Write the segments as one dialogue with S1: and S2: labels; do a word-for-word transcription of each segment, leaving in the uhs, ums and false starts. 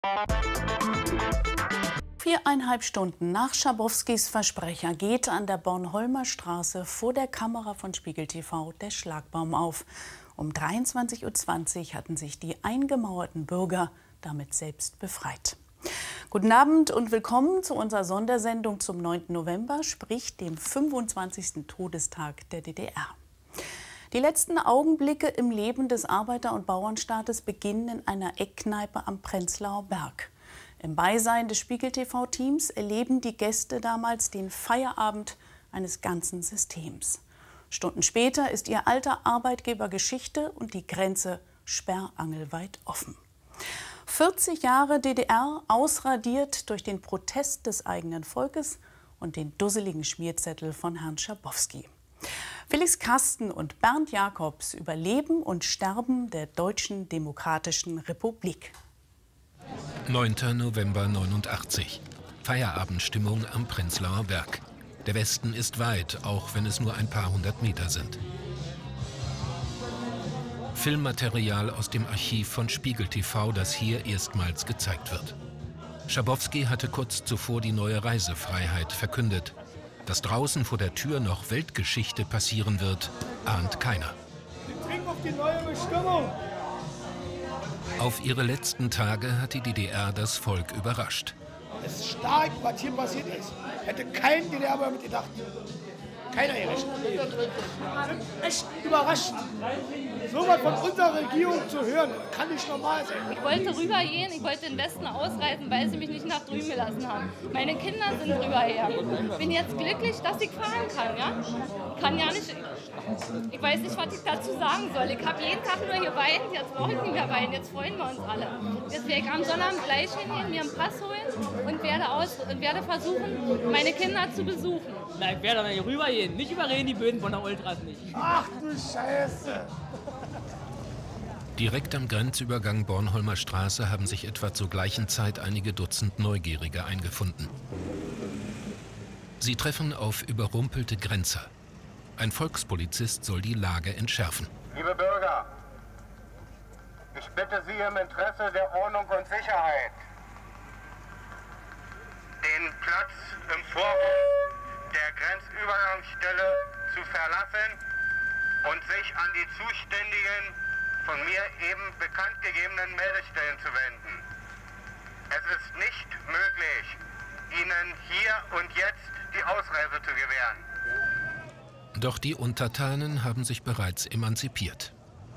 S1: Viereinhalb Stunden nach Schabowskis Versprecher geht an der Bornholmer Straße vor der Kamera von Spiegel T V der Schlagbaum auf. Um dreiundzwanzig Uhr zwanzig hatten sich die eingemauerten Bürger damit selbst befreit. Guten Abend und willkommen zu unserer Sondersendung zum neunten November, sprich dem fünfundzwanzigsten Todestag der D D R. Die letzten Augenblicke im Leben des Arbeiter- und Bauernstaates beginnen in einer Eckkneipe am Prenzlauer Berg. Im Beisein des Spiegel T V-Teams erleben die Gäste damals den Feierabend eines ganzen Systems. Stunden später ist ihr alter Arbeitgeber Geschichte und die Grenze sperrangelweit offen. vierzig Jahre D D R ausradiert durch den Protest des eigenen Volkes und den dusseligen Schmierzettel von Herrn Schabowski. Felix Kasten und Bernd Jacobs über Leben und Sterben der Deutschen Demokratischen Republik.
S2: neunter November neunundachtzig. Feierabendstimmung am Prenzlauer Berg. Der Westen ist weit, auch wenn es nur ein paar hundert Meter sind. Filmmaterial aus dem Archiv von Spiegel T V, das hier erstmals gezeigt wird. Schabowski hatte kurz zuvor die neue Reisefreiheit verkündet. Dass draußen vor der Tür noch Weltgeschichte passieren wird, ahnt keiner.
S3: Wir trinken auf die neue Bestimmung.
S2: Auf ihre letzten Tage hat die D D R das Volk überrascht.
S3: Es ist stark, was hier passiert ist. Hätte kein D D R damit gedacht. Keiner gerechnet. Wir sind echt überrascht. So was von unserer Regierung zu hören, kann nicht normal sein.
S4: Ich wollte rübergehen, ich wollte in den Westen ausreisen, weil sie mich nicht nach drüben gelassen haben. Meine Kinder sind rüberher. Ich bin jetzt glücklich, dass ich fahren kann. Ja? Ich kann ja nicht, ich weiß nicht, was ich dazu sagen soll. Ich habe jeden Tag nur geweint, jetzt brauche ich nicht mehr weinen, jetzt freuen wir uns alle. Jetzt werde ich am Sonnabend gleich hingehen, mir einen Pass holen und werde, aus, und werde versuchen, meine Kinder zu besuchen.
S5: Na, ich werde dann hier rübergehen, nicht überreden die Böden von der Ultras nicht.
S3: Ach du Scheiße!
S2: Direkt am Grenzübergang Bornholmer Straße haben sich etwa zur gleichen Zeit einige Dutzend Neugierige eingefunden. Sie treffen auf überrumpelte Grenzer. Ein Volkspolizist soll die Lage entschärfen.
S6: Liebe Bürger, ich bitte Sie im Interesse der Ordnung und Sicherheit, den Platz im Vorhof der Grenzübergangsstelle zu verlassen und sich an die zuständigen, von mir eben bekannt gegebenen Meldestellen zu wenden. Es ist nicht möglich, Ihnen hier und jetzt die Ausreise zu gewähren.
S2: Doch die Untertanen haben sich bereits emanzipiert.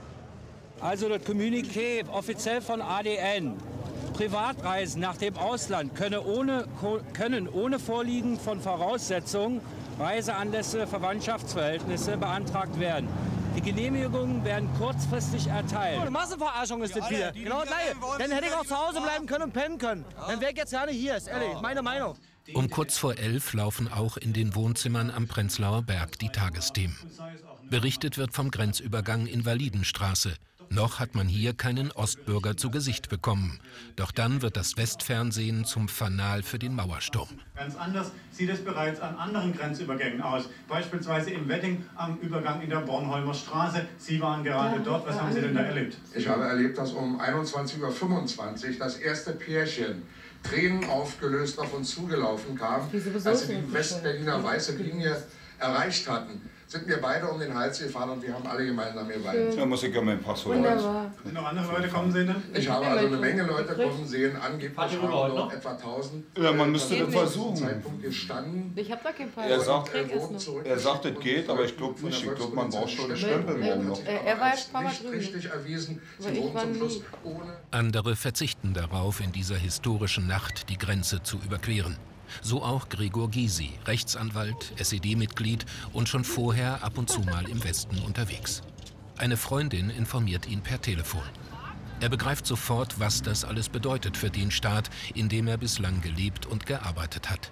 S7: Also das Kommuniqué offiziell von A D N. Privatreisen nach dem Ausland können ohne, können ohne Vorliegen von Voraussetzungen, Reiseanlässe, Verwandtschaftsverhältnisse beantragt werden. Die Genehmigungen werden kurzfristig erteilt.
S8: Eine Massenverarschung ist das hier. Genau gleich. Dann hätte ich auch zu Hause bleiben können und pennen können. Dann wäre ich jetzt gerne hier, ist ehrlich, meine Meinung.
S2: Um kurz vor elf laufen auch in den Wohnzimmern am Prenzlauer Berg die Tagesthemen. Berichtet wird vom Grenzübergang Invalidenstraße. Noch hat man hier keinen Ostbürger zu Gesicht bekommen. Doch dann wird das Westfernsehen zum Fanal für den Mauersturm.
S9: Ganz anders sieht es bereits an anderen Grenzübergängen aus. Beispielsweise im Wedding am Übergang in der Bornholmer Straße. Sie waren gerade dort. Was haben Sie denn da erlebt?
S10: Ich habe erlebt, dass um einundzwanzig Uhr fünfundzwanzig das erste Pärchen Tränen aufgelöst auf uns zugelaufen kam, als sie die Westberliner weiße Linie erreicht hatten. Sind wir beide um den Hals gefahren und wir haben alle gemeinsam geweint.
S9: Da muss ich ja meinen Pass holen. Sind noch andere Leute kommen sehen?
S10: Ich habe also eine Menge Leute kommen sehen. Angeblich haben noch etwa tausend.
S11: Ja, man müsste das versuchen.
S10: Zeitpunkt gestanden.
S4: Ich habe da keinen Pass.
S11: Er sagt, er, er sagt, es geht, aber ich glaube nicht. Ich glaube, man braucht schon einen Stempel morgen noch.
S4: Er war jetzt ein paar Mal drüben.
S10: Richtig erwiesen. Sie wurden zum Schluss ohne.
S2: Andere verzichten darauf, in dieser historischen Nacht die Grenze zu überqueren. So auch Gregor Gysi, Rechtsanwalt, S E D-Mitglied und schon vorher ab und zu mal im Westen unterwegs. Eine Freundin informiert ihn per Telefon. Er begreift sofort, was das alles bedeutet für den Staat, in dem er bislang gelebt und gearbeitet hat.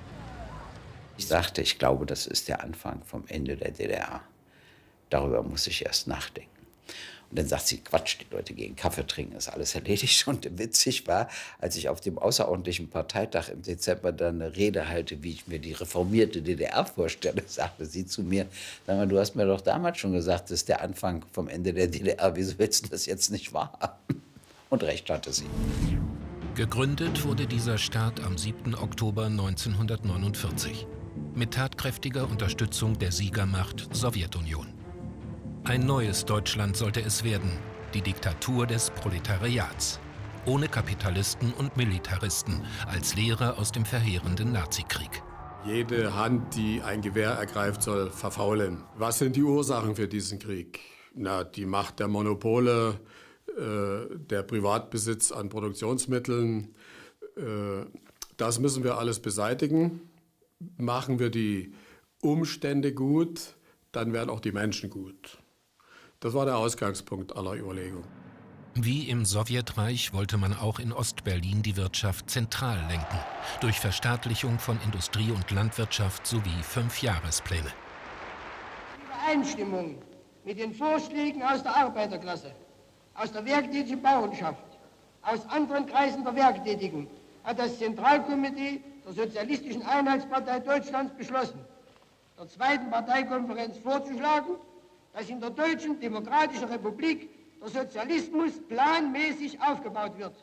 S12: Ich sagte, ich glaube, das ist der Anfang vom Ende der D D R. Darüber muss ich erst nachdenken. Und dann sagt sie, Quatsch, die Leute gehen Kaffee trinken, ist alles erledigt. Und witzig war, als ich auf dem außerordentlichen Parteitag im Dezember dann eine Rede halte, wie ich mir die reformierte D D R vorstelle, sagte sie zu mir, sag mal, du hast mir doch damals schon gesagt, das ist der Anfang vom Ende der D D R, wieso willst du das jetzt nicht wahrhaben? Und recht hatte sie.
S2: Gegründet wurde dieser Staat am siebten Oktober neunzehnhundertneunundvierzig mit tatkräftiger Unterstützung der Siegermacht Sowjetunion. Ein neues Deutschland sollte es werden, die Diktatur des Proletariats, ohne Kapitalisten und Militaristen, als Lehre aus dem verheerenden Nazikrieg.
S13: Jede Hand, die ein Gewehr ergreift, soll verfaulen. Was sind die Ursachen für diesen Krieg? Na, die Macht der Monopole, äh, der Privatbesitz an Produktionsmitteln. Äh, das müssen wir alles beseitigen. Machen wir die Umstände gut, dann werden auch die Menschen gut. Das war der Ausgangspunkt aller Überlegungen.
S2: Wie im Sowjetreich wollte man auch in Ostberlin die Wirtschaft zentral lenken, durch Verstaatlichung von Industrie und Landwirtschaft sowie Fünfjahrespläne.
S14: In Übereinstimmung mit den Vorschlägen aus der Arbeiterklasse, aus der werktätigen Bauernschaft, aus anderen Kreisen der Werktätigen, hat das Zentralkomitee der Sozialistischen Einheitspartei Deutschlands beschlossen, der zweiten Parteikonferenz vorzuschlagen, dass in der Deutschen Demokratischen Republik der Sozialismus planmäßig aufgebaut wird.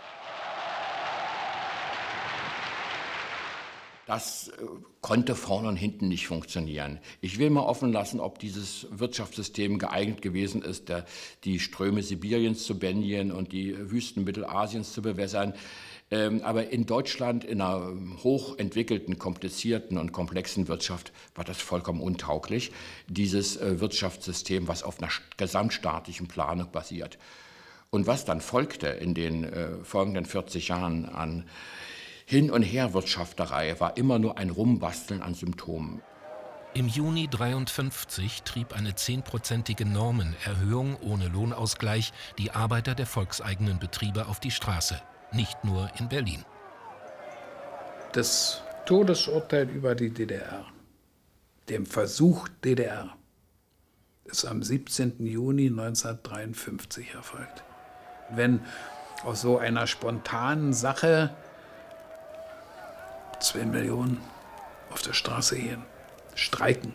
S15: Das äh, konnte vorne und hinten nicht funktionieren. Ich will mal offen lassen, ob dieses Wirtschaftssystem geeignet gewesen ist, der, die Ströme Sibiriens zu bändigen und die Wüsten Mittelasiens zu bewässern. Ähm, aber in Deutschland, in einer hochentwickelten, komplizierten und komplexen Wirtschaft, war das vollkommen untauglich, dieses äh, Wirtschaftssystem, was auf einer gesamtstaatlichen Planung basiert. Und was dann folgte in den äh, folgenden vierzig Jahren an Hin- und Herwirtschafterei, war immer nur ein Rumbasteln an Symptomen.
S2: Im Juni neunzehnhundertdreiundfünfzig trieb eine zehnprozentige Normenerhöhung ohne Lohnausgleich die Arbeiter der volkseigenen Betriebe auf die Straße. Nicht nur in Berlin.
S16: Das Todesurteil über die D D R, dem Versuch D D R, ist am siebzehnten Juni neunzehnhundertdreiundfünfzig erfolgt. Wenn aus so einer spontanen Sache zwei Millionen auf der Straße gehen, streiken,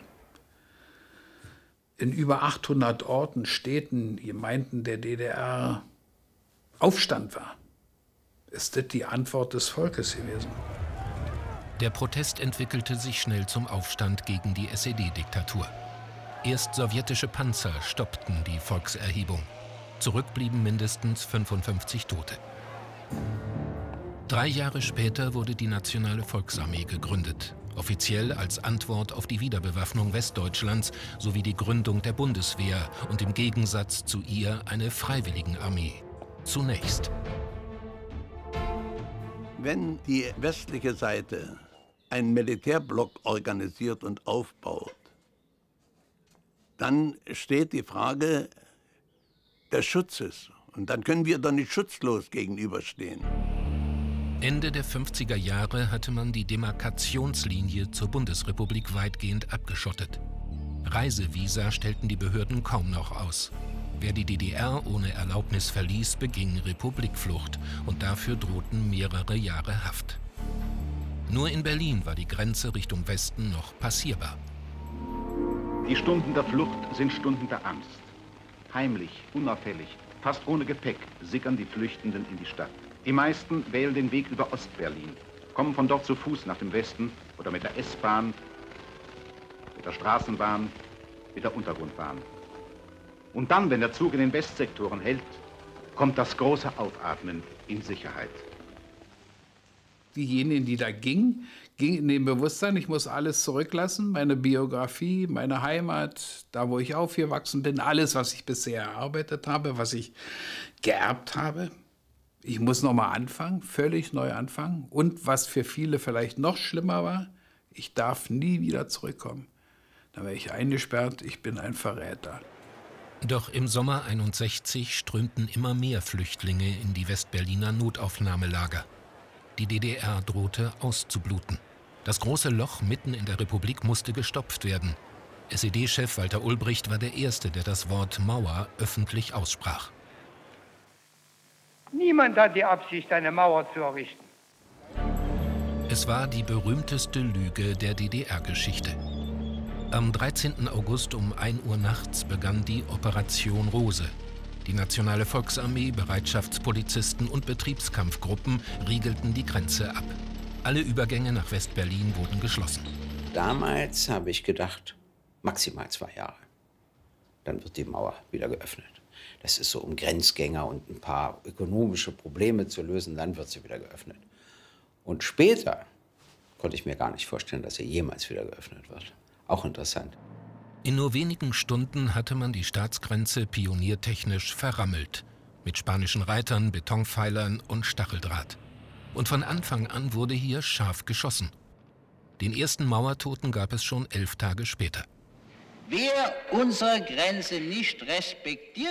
S16: in über achthundert Orten, Städten, Gemeinden der D D R Aufstand war, ist das die Antwort des Volkes gewesen.
S2: Der Protest entwickelte sich schnell zum Aufstand gegen die S E D-Diktatur. Erst sowjetische Panzer stoppten die Volkserhebung. Zurück blieben mindestens fünfundfünfzig Tote. Drei Jahre später wurde die Nationale Volksarmee gegründet, offiziell als Antwort auf die Wiederbewaffnung Westdeutschlands sowie die Gründung der Bundeswehr und im Gegensatz zu ihr eine Freiwilligenarmee. Zunächst.
S17: Wenn die westliche Seite einen Militärblock organisiert und aufbaut, dann steht die Frage des Schutzes. Und dann können wir doch nicht schutzlos gegenüberstehen.
S2: Ende der fünfziger Jahre hatte man die Demarkationslinie zur Bundesrepublik weitgehend abgeschottet. Reisevisa stellten die Behörden kaum noch aus. Wer die D D R ohne Erlaubnis verließ, beging Republikflucht und dafür drohten mehrere Jahre Haft. Nur in Berlin war die Grenze Richtung Westen noch passierbar.
S18: Die Stunden der Flucht sind Stunden der Angst. Heimlich, unauffällig, fast ohne Gepäck sickern die Flüchtenden in die Stadt. Die meisten wählen den Weg über Ostberlin, kommen von dort zu Fuß nach dem Westen oder mit der S-Bahn, mit der Straßenbahn, mit der Untergrundbahn. Und dann, wenn der Zug in den Westsektoren hält, kommt das große Aufatmen in Sicherheit.
S16: Diejenigen, die da gingen, gingen in dem Bewusstsein, ich muss alles zurücklassen, meine Biografie, meine Heimat, da wo ich aufgewachsen bin, alles, was ich bisher erarbeitet habe, was ich geerbt habe. Ich muss nochmal anfangen, völlig neu anfangen. Und was für viele vielleicht noch schlimmer war, ich darf nie wieder zurückkommen. Dann wäre ich eingesperrt, ich bin ein Verräter.
S2: Doch im Sommer einundsechzig strömten immer mehr Flüchtlinge in die Westberliner Notaufnahmelager. Die D D R drohte auszubluten. Das große Loch mitten in der Republik musste gestopft werden. S E D-Chef Walter Ulbricht war der Erste, der das Wort Mauer öffentlich aussprach.
S19: Niemand hat die Absicht, eine Mauer zu errichten.
S2: Es war die berühmteste Lüge der D D R-Geschichte. Am dreizehnten August um ein Uhr nachts begann die Operation Rose. Die Nationale Volksarmee, Bereitschaftspolizisten und Betriebskampfgruppen riegelten die Grenze ab. Alle Übergänge nach West-Berlin wurden geschlossen.
S12: Damals habe ich gedacht, maximal zwei Jahre. Dann wird die Mauer wieder geöffnet. Das ist so, um Grenzgänger und ein paar ökonomische Probleme zu lösen, dann wird sie wieder geöffnet. Und später konnte ich mir gar nicht vorstellen, dass sie jemals wieder geöffnet wird. Auch interessant.
S2: In nur wenigen Stunden hatte man die Staatsgrenze pioniertechnisch verrammelt. Mit spanischen Reitern, Betonpfeilern und Stacheldraht. Und von Anfang an wurde hier scharf geschossen. Den ersten Mauertoten gab es schon elf Tage später.
S20: Wer unsere Grenze nicht respektiert,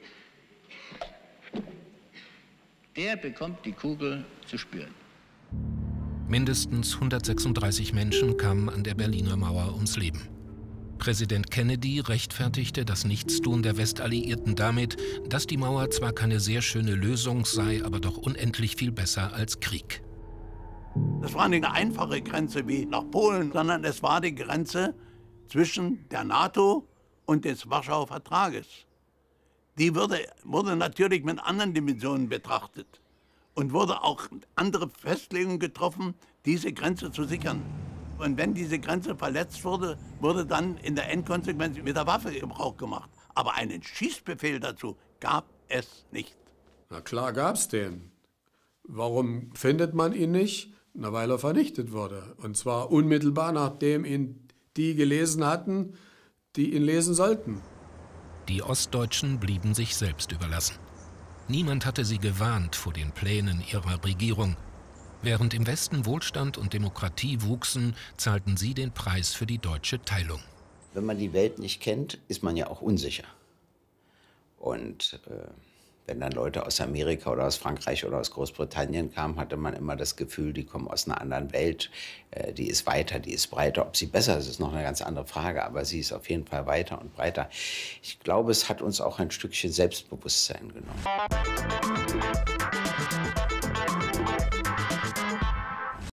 S20: der bekommt die Kugel zu spüren.
S2: Mindestens hundertsechsunddreißig Menschen kamen an der Berliner Mauer ums Leben. Präsident Kennedy rechtfertigte das Nichtstun der Westalliierten damit, dass die Mauer zwar keine sehr schöne Lösung sei, aber doch unendlich viel besser als Krieg.
S17: Das war nicht eine einfache Grenze wie nach Polen, sondern es war die Grenze zwischen der NATO und des Warschauer Vertrages. Die wurde, wurde natürlich mit anderen Dimensionen betrachtet und wurde auch andere Festlegungen getroffen, diese Grenze zu sichern. Und wenn diese Grenze verletzt wurde, wurde dann in der Endkonsequenz mit der Waffe Gebrauch gemacht. Aber einen Schießbefehl dazu gab es nicht.
S13: Na klar gab's den. Warum findet man ihn nicht? Na, weil er vernichtet wurde. Und zwar unmittelbar, nachdem ihn die gelesen hatten, die ihn lesen sollten.
S2: Die Ostdeutschen blieben sich selbst überlassen. Niemand hatte sie gewarnt vor den Plänen ihrer Regierung. Während im Westen Wohlstand und Demokratie wuchsen, zahlten sie den Preis für die deutsche Teilung.
S12: Wenn man die Welt nicht kennt, ist man ja auch unsicher. Und äh, wenn dann Leute aus Amerika oder aus Frankreich oder aus Großbritannien kamen, hatte man immer das Gefühl, die kommen aus einer anderen Welt. Äh, die ist weiter, die ist breiter. Ob sie besser ist, ist noch eine ganz andere Frage. Aber sie ist auf jeden Fall weiter und breiter. Ich glaube, es hat uns auch ein Stückchen Selbstbewusstsein genommen.